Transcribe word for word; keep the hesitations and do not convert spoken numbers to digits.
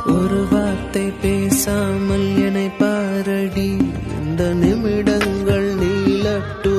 ஒரு வார்த்தை பேசாமல் என்னை பாரடி இந்த நிமிடங்கள் நீளட்டும்